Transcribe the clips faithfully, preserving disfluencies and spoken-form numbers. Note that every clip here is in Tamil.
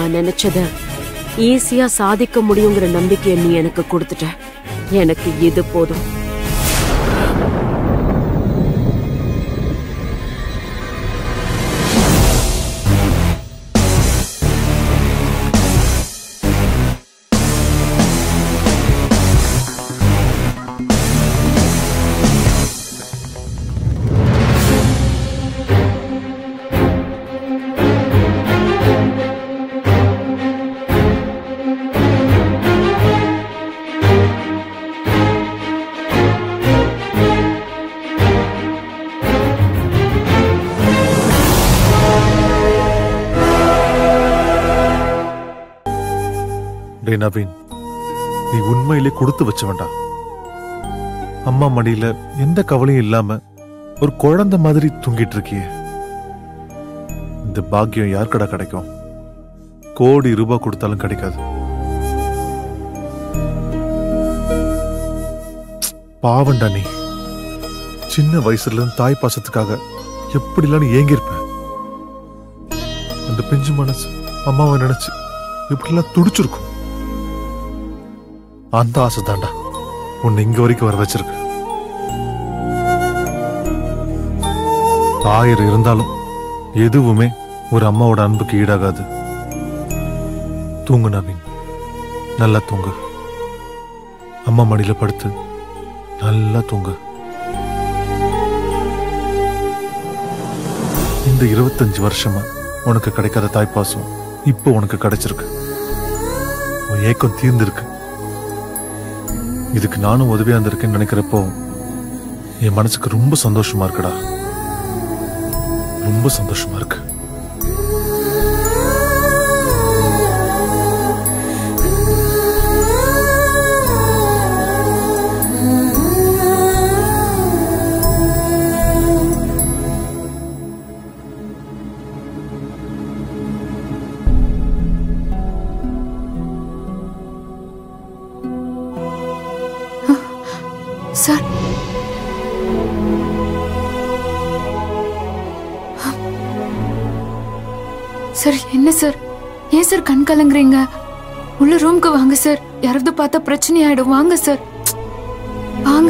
நான் நினைச்சத ஈஸியா சாதிக்க முடியுங்கிற நம்பிக்கையை நீ எனக்கு கொடுத்துட்ட. எனக்கு இது போதும். நவீன், நீ உண்மையிலே கொடுத்து வச்ச வேண்டாம். அம்மா மடியில எந்த கவலையும் இல்லாம ஒரு குழந்தை மாதிரி தூங்கிட்டு இருக்கிய. இந்த பாக்கியம் யாருக்கடா கிடைக்கும்? கோடி ரூபாய் கொடுத்தாலும் கிடைக்காது. பாவண்டா நீ. சின்ன வயசுல இருந்து தாய் பாசத்துக்காக எப்படிலாம் ஏங்கிருப்ப. அந்த பிஞ்சு மனசு அம்மாவை நினைச்சு எப்படிலாம் துடிச்சிருக்கும். அந்த ஆசை தாண்டா உன்னை இங்க வரைக்கும் வர வச்சிருக்கு. ஆயிரம் இருந்தாலும் எதுவுமே ஒரு அம்மாவோட அன்புக்கு ஈடாகாது. தூங்கு நவீன், நல்லா தூங்கு. அம்மா மடியில படுத்து நல்லா தூங்கு. இந்த இருபத்தஞ்சு வருஷமா உனக்கு கிடைக்காத தாய்ப்பாசம் இப்போ உனக்கு கிடைச்சிருக்கு. உன் ஏக்கம் தீர்ந்திருக்கு. இதுக்கு நானும் உதவியா இருந்திருக்கேன்னு நினைக்கிறப்போ என் மனசுக்கு ரொம்ப சந்தோஷமா இருக்குடா. ரொம்ப சந்தோஷமா இருக்கு. சார், சார் என்ன சார்? ஏன் சார் கண் கலங்குறீங்க? உள்ள ரூம்க்கு வாங்க சார். யாராவது பார்த்தா பிரச்சனை ஆயிடும். வாங்க சார், வாங்க.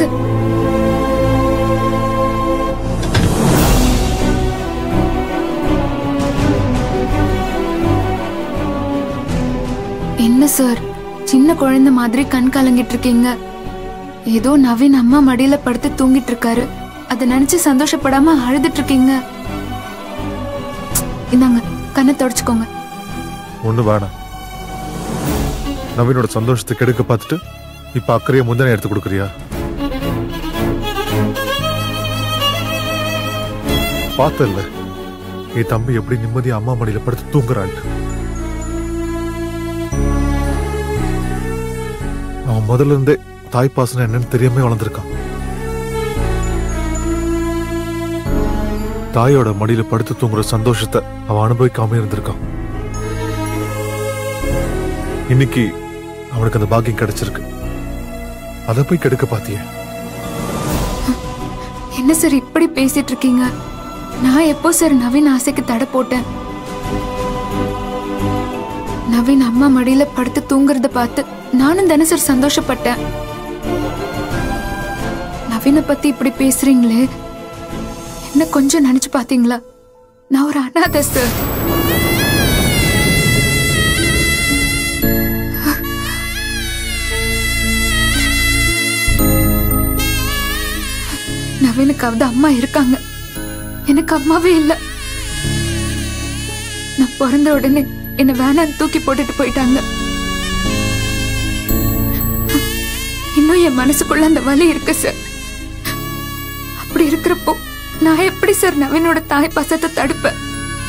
என்ன சார் சின்ன குழந்தை மாதிரி கண் கலங்கிட்டு இருக்கீங்க? ஏதோ நவீன் அம்மா மடியில படுத்து தூங்கிட்டு இருக்காரு, அதை நினைச்சு சந்தோஷப்படாம அழுதுட்டு இருக்கீங்க. இந்தாங்க, கண்ணை தொடச்சுக்கோங்க. ஒண்ணு வேணாம். நவீனோட சந்தோஷத்தை கெடுக்க பார்த்துட்டு இப்ப அக்கறைய முந்தனை எடுத்து கொடுக்கறியா? பார்த்தல்ல என் தம்பி எப்படி நிம்மதியா அம்மா மடியில படுத்து தூங்குறான்ட்டு. அவன் முதல்ல இருந்தே தாய்ப்பாசனம் என்னன்னு தெரியாம வளர்ந்துருக்கான். தாயோட மடியில படுத்து தூங்குற சந்தோஷத்தை அவன் அனுபவிக்காம இருந்திருக்கான். இன்னைக்கு அவனுக்கு அந்த பாக்கியம் கிடைச்சிருக்கு. அதை போய் கெடுக்க பாத்திய. என்ன சார் இப்படி பேசிட்டு இருக்கீங்க? நான் எப்போ சார் நவீன் ஆசைக்கு தடை போட்டேன்? நவீன் அம்மா மடியில படுத்து தூங்குறத பார்த்து நானும் தானே சார் சந்தோஷப்பட்டேன். நவீனை பத்தி இப்படி பேசுறீங்களே, என்ன கொஞ்சம் நினைச்சு பாத்தீங்களா? நான் ஒரு அனாதை சார். நவீனுக்காவது அம்மா இருக்காங்க, எனக்கு அம்மாவே இல்ல. நான் பிறந்த உடனே என்ன வேணான்னு தூக்கி போட்டுட்டு போயிட்டாங்க. இன்னும் என் மனசுக்குள்ள அந்த வலி இருக்கு சார். அப்படி இருக்கிறப்போ நான் எப்படி சார் நவீனோட தாய் பாசத்தை தடுப்பேன்?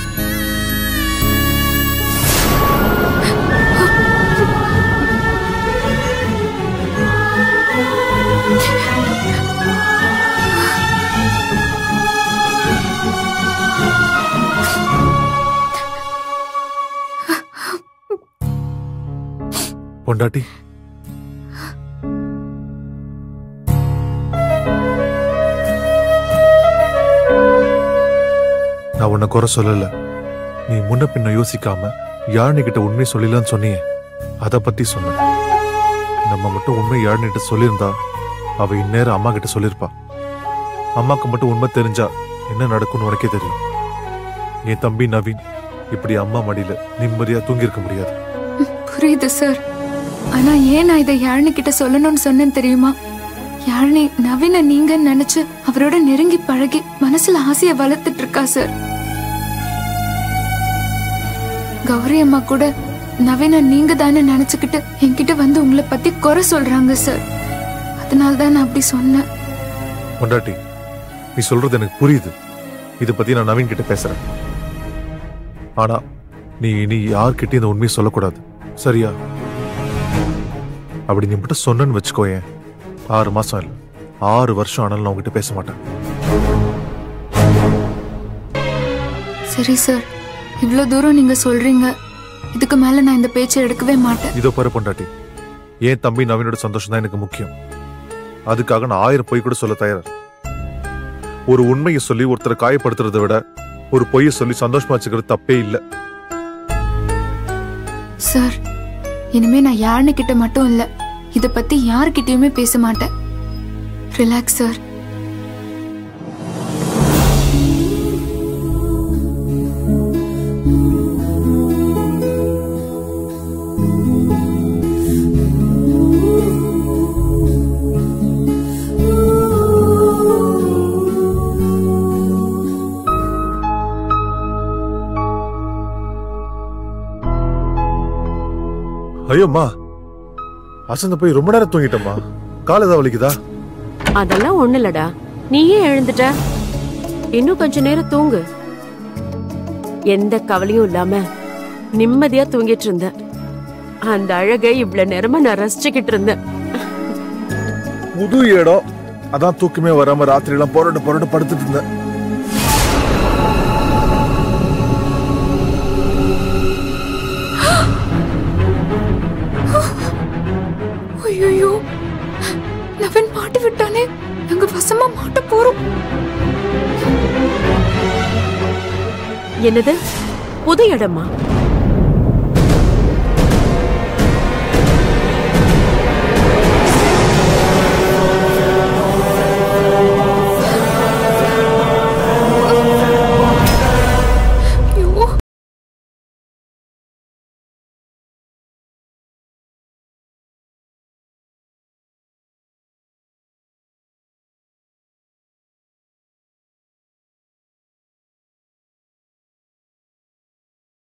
பொண்டாட்டி, நான் உன்னை குறை சொல்லல. நீ முன்ன பின்ன யோசிக்காம யாழினி கிட்ட உண்மை சொல்லிடலான்னு சொன்னியே அதை பத்தி சொன்னேன். நம்ம மட்டும் உண்மை யாழினிட்ட சொல்லியிருந்தா அவ இந்நேரம் அம்மா கிட்ட சொல்லிருப்பா. அம்மாக்கு மட்டும் உண்மை தெரிஞ்சா என்ன நடக்கும்னு உனக்கே தெரியும். என் தம்பி நவீன் இப்படி அம்மா மடியில நிம்மதியா தூங்கியிருக்க முடியாது. புரியுது சார். ஆனா ஏன் நான் இதை யாழினி கிட்ட சொல்லணும்னு சொன்னேன்னு தெரியுமா? யாழினி நவீன நீங்க நினைச்சு அவரோட நெருங்கி பழகி மனசுல ஆசைய வளர்த்துட்டு இருக்கா சார். கௌரி அம்மா கூட நவீன நீங்க தானே நினைச்சுக்கிட்டு என்கிட்ட வந்து உங்களை பத்தி குறை சொல்றாங்க சார். அதனால்தான் நான் அப்படி சொன்னேன். பொண்டாட்டி, நீ சொல்றது எனக்கு புரியுது. இத பத்தி நான் நவீன் கிட்ட பேசுறேன். ஆனா நீ இனி யார்கிட்டயும் இந்த உண்மையை சொல்லக்கூடாது, சரியா? அப்படி நீ மட்டும் சொன்னன்னு வச்சுக்கோயேன், ஆறு மாசம் இல்ல ஆறு வருஷம் ஆனாலும் நான் உங்ககிட்ட பேச மாட்டேன். சரி சார், இவ்வளவு தூரம் நீங்க சொல்றீங்க. இதுக்கு மேல நான் இந்த பேச்சை எடுக்கவே மாட்டேன். இதோ பாரு பொண்டாட்டி, ஏன் தம்பி நவீனோட சந்தோஷம் தான் எனக்கு முக்கியம். அதுக்காக நான் ஆயிரம் பொய் கூட சொல்ல தயார். ஒரு உண்மையை சொல்லி ஒருத்தரை காயப்படுத்துறதை விட ஒரு பொய்யை சொல்லி சந்தோஷமா வச்சுக்கிறது தப்பே இல்லை. சார், இனிமே நான் யாருன்னு கிட்ட மட்டும் இல்ல, இத பத்தி யாருக்கிட்டயுமே பேச மாட்டேன். Relax sir. ஐயோம்மா, அசந்த போய் ரொம்ப நேரம் தூங்கிட்டம்மா. கால் ஏதாவது வலிக்குதா? அதெல்லாம் ஒண்ணு இல்லடா, நீயே எழுந்துட்ட. இன்னும் கொஞ்ச நேரம் தூங்கு. எந்த கவலையும் இல்லாம நிம்மதியா தூங்கிட்டு இருந்த. அந்த அழகை இவ்வளவு நேரமா நான் ரசிச்சுக்கிட்டு இருந்தேன். புது இடம், அதான் தூக்கமே வராம ராத்திரி எல்லாம் போராட்ட போராட்ட படுத்துட்டு இருந்தேன். ஐயோ, நவீன் மாட்டி விட்டானே. நாங்க வசமா மாட்ட போறோம். என்னது புது இடமா?